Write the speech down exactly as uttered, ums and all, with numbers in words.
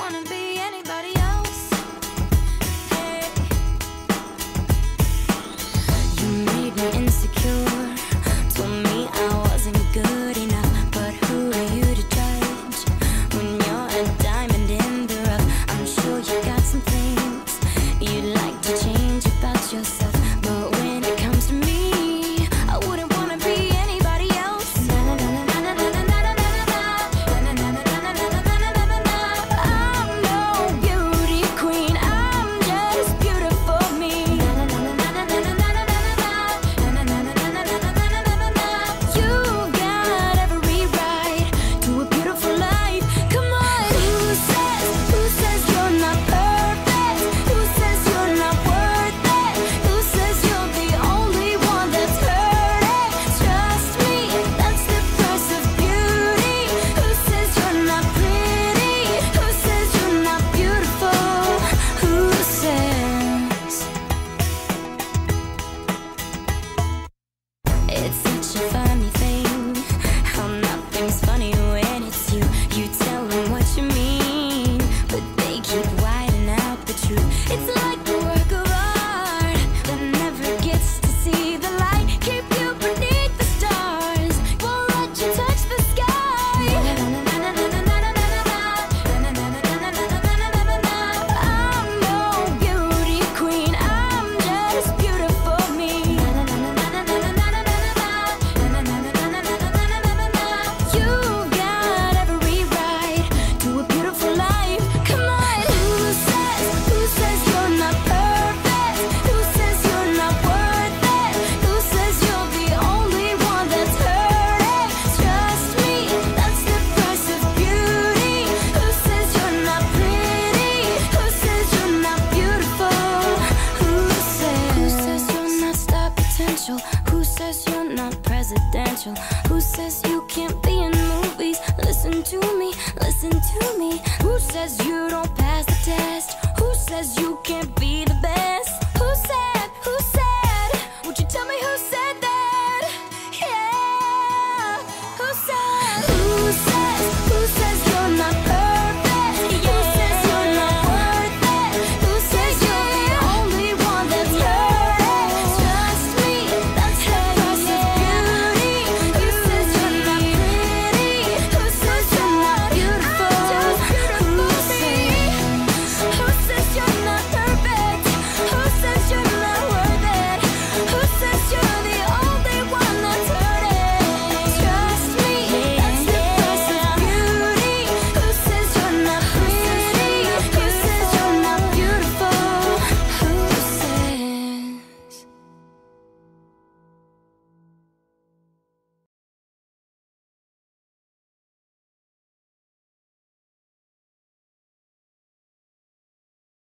wanna be anybody else. Hey, you made me insecure, told me I wasn't good enough. But who are you to judge when you're a diamond in the rough? I'm sure you got some things you'd like to change about yourself, but when it comes to me, I wouldn't wanna be anybody else. I'm no beauty queen, I'm just beautiful me. You got every right to a beautiful life. Come on. Who says, who says you're not perfect? Who says you're not worth it? Who says you're the only one that's hurting? Trust me, that's the price of beauty. Who says you're not pretty? Who says you're not beautiful? Who says? It's such a funny thing how nothing's funny when it's you. You tell them what you mean, but they keep whiting out the truth. It's like a work of art that never gets to see the light. Keep you beneath the stars, won't let you touch the sky. I'm no beauty queen, I'm just beautiful me. You got every right to a beautiful life. Come on. Who says, who says you're not perfect? Who says you're not worth it? Who says you're the only one that's hurting? Trust me, that's the price of beauty. Who says you're not pretty? Who says you're not beautiful? Who says? Who says you're not star potential? Who says you're not presidential? Who says you can't be in movies? Listen to me, listen to me. Who says you don't pass the test? Who says you can't be the best? Who said, who said?